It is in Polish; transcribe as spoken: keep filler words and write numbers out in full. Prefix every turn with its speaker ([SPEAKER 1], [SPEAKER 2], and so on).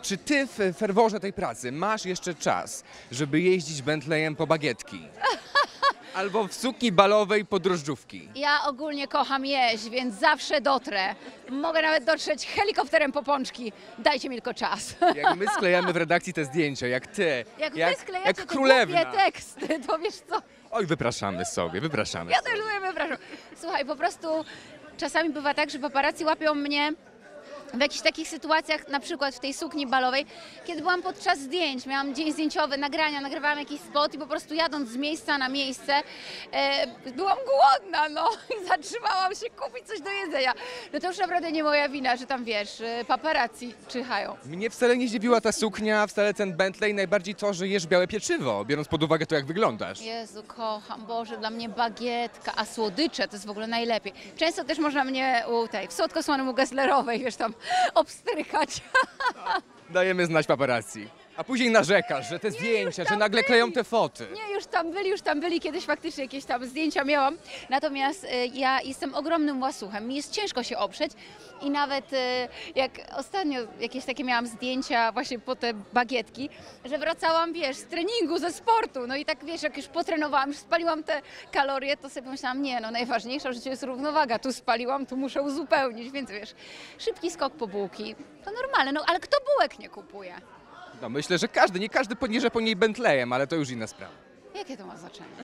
[SPEAKER 1] Czy ty w ferworze tej pracy masz jeszcze czas, żeby jeździć Bentleyem po bagietki? Albo w sukni balowej po drożdżówki?
[SPEAKER 2] Ja ogólnie kocham jeść, więc zawsze dotrę. Mogę nawet dotrzeć helikopterem po pączki. Dajcie mi tylko czas.
[SPEAKER 1] Jak my sklejamy w redakcji te zdjęcia, jak ty,
[SPEAKER 2] Jak,
[SPEAKER 1] jak,
[SPEAKER 2] wy sklejacie
[SPEAKER 1] jak
[SPEAKER 2] te
[SPEAKER 1] królewna.
[SPEAKER 2] głupie teksty, to wiesz co?
[SPEAKER 1] Oj, wypraszamy sobie, wypraszamy
[SPEAKER 2] Ja
[SPEAKER 1] sobie.
[SPEAKER 2] też sobie wypraszam. Słuchaj, po prostu czasami bywa tak, że paparazzi łapią mnie w jakichś takich sytuacjach, na przykład w tej sukni balowej, kiedy byłam podczas zdjęć, miałam dzień zdjęciowy, nagrania, nagrywałam jakiś spot i po prostu jadąc z miejsca na miejsce e, byłam głodna, no i zatrzymałam się kupić coś do jedzenia. No to już naprawdę nie moja wina, że tam wiesz, e, paparazzi czyhają.
[SPEAKER 1] Mnie wcale nie zdziwiła ta suknia, wcale ten Bentley, najbardziej to, że jesz białe pieczywo, biorąc pod uwagę to, jak wyglądasz.
[SPEAKER 2] Jezu, kocham, Boże, dla mnie bagietka, a słodycze to jest w ogóle najlepiej. Często też można mnie u tej, w słodko-słonym u Gesslerowej, wiesz, tam obstrykać.
[SPEAKER 1] Dajemy znać paparazzi. A później narzekasz, że te zdjęcia, że
[SPEAKER 2] tam
[SPEAKER 1] nagle
[SPEAKER 2] byli.
[SPEAKER 1] kleją te foty.
[SPEAKER 2] Nie, już tam byli, już tam byli, kiedyś faktycznie jakieś tam zdjęcia miałam. Natomiast y, ja jestem ogromnym łasuchem, mi jest ciężko się oprzeć i nawet y, jak ostatnio jakieś takie miałam zdjęcia właśnie po te bagietki, że wracałam, wiesz, z treningu, ze sportu, no i tak wiesz, jak już potrenowałam, już spaliłam te kalorie, to sobie pomyślałam, nie, no najważniejsza w życiu jest równowaga, tu spaliłam, tu muszę uzupełnić, więc wiesz, szybki skok po bułki, to normalne, no ale kto bułek nie kupuje?
[SPEAKER 1] No myślę, że każdy, nie każdy podjeżdża po niej Bentleyem, ale to już inna sprawa.
[SPEAKER 2] Jakie to ma znaczenie?